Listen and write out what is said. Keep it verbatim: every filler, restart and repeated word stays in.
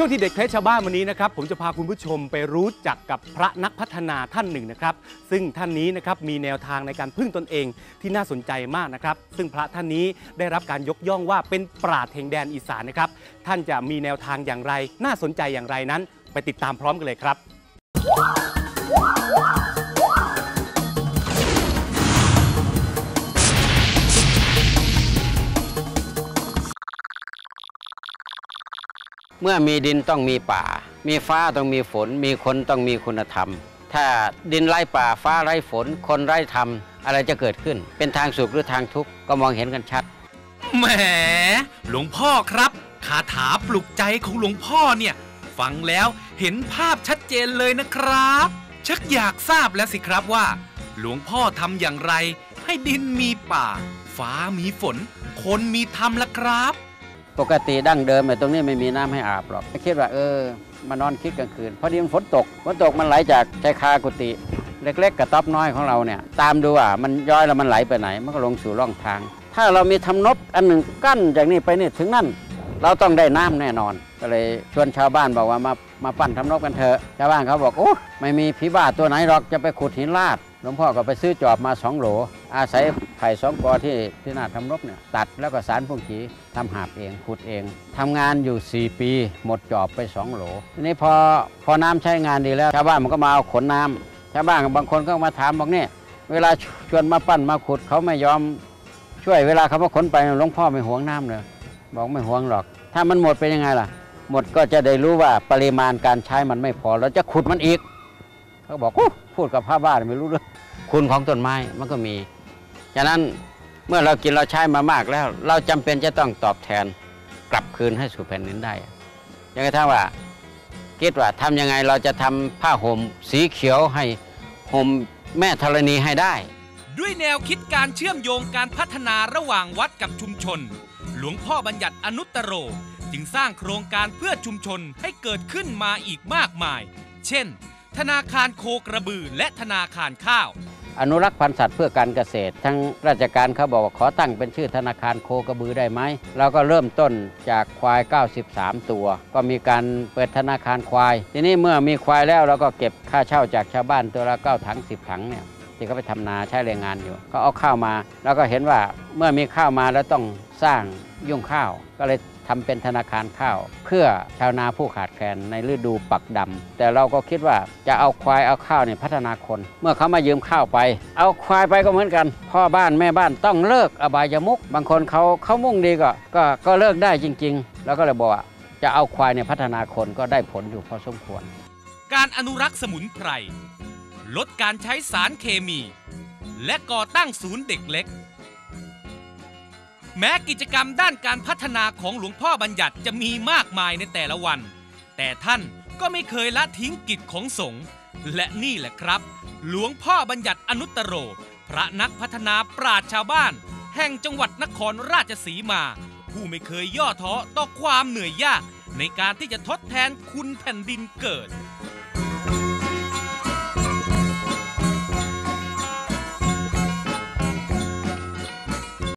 ช่วงที่เด็กเคล็ดชาวบ้านวันนี้นะครับผมจะพาคุณผู้ชมไปรู้จักกับพระนักพัฒนาท่านหนึ่งนะครับซึ่งท่านนี้นะครับมีแนวทางในการพึ่งตนเองที่น่าสนใจมากนะครับซึ่งพระท่านนี้ได้รับการยกย่องว่าเป็นปราชญ์แห่งแดนอีสานนะครับท่านจะมีแนวทางอย่างไรน่าสนใจอย่างไรนั้นไปติดตามพร้อมกันเลยครับเมื่อมีดินต้องมีป่ามีฟ้าต้องมีฝนมีคนต้องมีคุณธรรมถ้าดินไร้ป่าฟ้าไร้ฝนคนไร้ธรรมอะไรจะเกิดขึ้นเป็นทางสุขหรือทางทุกข์ก็มองเห็นกันชัดแหมหลวงพ่อครับคาถาปลุกใจของหลวงพ่อเนี่ยฟังแล้วเห็นภาพชัดเจนเลยนะครับชักอยากทราบแล้วสิครับว่าหลวงพ่อทำอย่างไรให้ดินมีป่าฟ้ามีฝนคนมีธรรมล่ะครับปกติดั้งเดิมตรงนี้ไม่มีน้ำให้อาบหรอกไม่คิดว่าเออมานอนคิดกลางคืนพอดีมันฝนตกฝนตกมันไหลจากชายคากุฏิเล็กๆกระต๊อบน้อยของเราเนี่ยตามดูว่ามันย้อยแล้วมันไหลไปไหนมันก็ลงสู่ร่องทางถ้าเรามีทำนบอันหนึ่งกั้นจากนี้ไปนี่ถึงนั่นเราต้องได้น้ำแน่นอนก็เลยชวนชาวบ้านบอกว่ามามาปั้นทำนบกันเถอะชาวบ้านเขาบอกโอ้ไม่มีผีบ้าตัวไหนหรอกจะไปขุดหินลาดหลวงพ่อก็ไปซื้อจอบมาสองโหลอาศัยไผ่สองกอที่ที่นาทำนบเนี่ยตัดแล้วก็สารพวกขีทำหาบเองขุดเองทำงานอยู่สี่ปีหมดจอบไปสองโหลทีนี้พอพอน้ำใช้งานดีแล้วชาวบ้านมันก็มาเอาขนน้ำชาวบ้านบางคนก็มาถามบอกเนี่ยเวลาชวนมาปั้นมาขุดเขาไม่ยอมช่วยเวลาเขามาขนไปหลวงพ่อไม่หวงน้ำเลยบอกไม่หวงหรอกถ้ามันหมดเป็นยังไงล่ะหมดก็จะได้รู้ว่าปริมาณการใช้มันไม่พอเราจะขุดมันอีกเขาบอกพูดกับพระบ้านไม่รู้เรื่องคุณของต้นไม้มันก็มีฉะนั้นเมื่อเรากินเราใช้มามากแล้วเราจำเป็นจะต้องตอบแทนกลับคืนให้สู่แผ่นดินได้อย่างถ้าว่าคิดว่าทำยังไงเราจะทำผ้าห่มสีเขียวให้ห่มแม่ธรณีให้ได้ด้วยแนวคิดการเชื่อมโยงการพัฒนาระหว่างวัดกับชุมชนหลวงพ่อบัญญัติอนุตตโรจึงสร้างโครงการเพื่อชุมชนให้เกิดขึ้นมาอีกมากมายเช่นธนาคารโคกระบือและธนาคารข้าวอนุรักษ์พันธุ์สัตว์เพื่อการเกษตรทั้งราชการเขาบอกว่าขอตั้งเป็นชื่อธนาคารโคกระบือได้ไหมเราก็เริ่มต้นจากควายเก้าสิบสามตัวก็มีการเปิดธนาคารควายทีนี้เมื่อมีควายแล้วเราก็เก็บค่าเช่าจากชาวบ้านตัวละเก้าถังสิบถังเนี่ยที่เขาไปทำนาใช้แรงงานอยู่ก็เอาข้าวมาแล้วก็เห็นว่าเมื่อมีข้าวมาแล้วต้องสร้างยุ่งข้าวก็เลยทำเป็นธนาคารข้าวเพื่อชาวนาผู้ขาดแคลนในฤดูปักดำแต่เราก็คิดว่าจะเอาควายเอาข้าวเนี่ยพัฒนาคนเมื่อเขามายืมข้าวไปเอาควายไปก็เหมือนกันพ่อบ้านแม่บ้านต้องเลิกอบายมุขบางคนเขาเขามุ่งดีก็ก็ก็เลิกได้จริงๆแล้วก็เลยบอกว่าจะเอาควายเนี่ยพัฒนาคนก็ได้ผลอยู่พอสมควรการอนุรักษ์สมุนไพรลดการใช้สารเคมีและก่อตั้งศูนย์เด็กเล็กแม้กิจกรรมด้านการพัฒนาของหลวงพ่อบัญญัติจะมีมากมายในแต่ละวันแต่ท่านก็ไม่เคยละทิ้งกิจของสงฆ์และนี่แหละครับหลวงพ่อบัญญัติอนุตตโรพระนักพัฒนาปราชญ์ชาวบ้านแห่งจังหวัดนครราชสีมาผู้ไม่เคยย่อท้อต่อความเหนื่อยยากในการที่จะทดแทนคุณแผ่นดินเกิด